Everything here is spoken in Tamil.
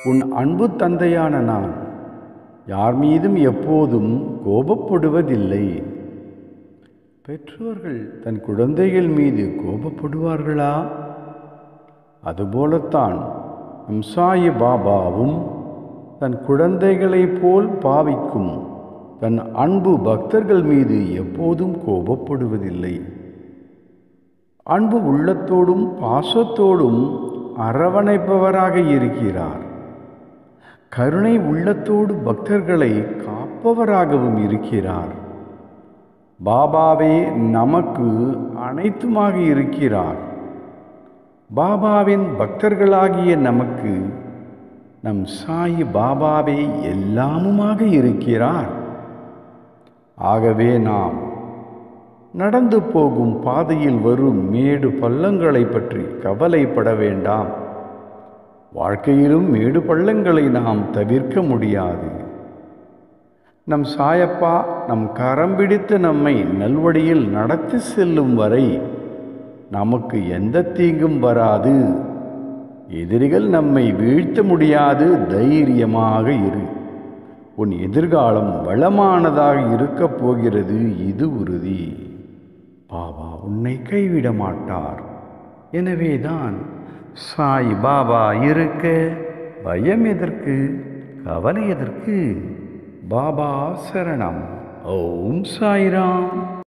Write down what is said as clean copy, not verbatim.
உன் அன்பு தந்தையான நான் யார் மீதும் எப்போதும் கோபப்படுவதில்லை. பெற்றோர்கள் தன் குழந்தைகள் மீது கோபப்படுவார்களா? அதுபோலத்தான் நம் சாயி பாபாவும் தன் குழந்தைகளைப் போல் பாவிக்கும் தன் அன்பு பக்தர்கள் மீது எப்போதும் கோபப்படுவதில்லை. அன்பு உள்ளத்தோடும் பாசத்தோடும் அரவணைப்பவராக இருக்கிறார். கருணை உள்ளத்தோடு பக்தர்களை காப்பவராகவும் இருக்கிறார். பாபாவே நமக்கு அனைத்துமாக இருக்கிறார். பாபாவின் பக்தர்களாகிய நமக்கு நம் சாயி பாபாவே எல்லாமுமாக இருக்கிறார். ஆகவே நாம் நடந்து போகும் பாதையில் வரும் மேடு பள்ளங்களை பற்றி கவலைப்பட வேண்டாம். வாழ்க்கையிலும் மேடு பள்ளங்களை நாம் தவிர்க்க முடியாது. நம் சாயப்பா நம் கரம் பிடித்து நம்மை நல்வழியில் நடத்தி செல்லும் வரை நமக்கு எந்த தீங்கும் வராது. எதிரிகள் நம்மை வீழ்த்த முடியாது. தைரியமாக இரு. உன் எதிர்காலம் வளமானதாக இருக்கப் போகிறது, இது உறுதி. பாபா உன்னை கைவிட மாட்டார். எனவேதான் சாய் பாபா இருக்க பயம் எதற்கு, கவலை எதற்கு? பாபா சரணம். ஓம் சாய்ராம்.